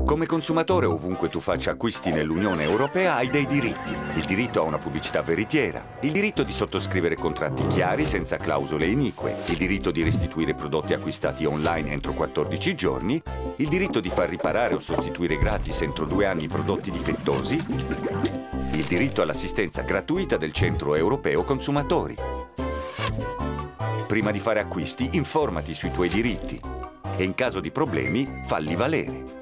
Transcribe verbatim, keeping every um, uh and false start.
Come consumatore, ovunque tu faccia acquisti nell'Unione Europea, hai dei diritti. Il diritto a una pubblicità veritiera, il diritto di sottoscrivere contratti chiari senza clausole inique, il diritto di restituire prodotti acquistati online entro quattordici giorni, il diritto di far riparare o sostituire gratis entro due anni prodotti difettosi, il diritto all'assistenza gratuita del Centro Europeo Consumatori. Prima di fare acquisti, informati sui tuoi diritti e in caso di problemi, falli valere.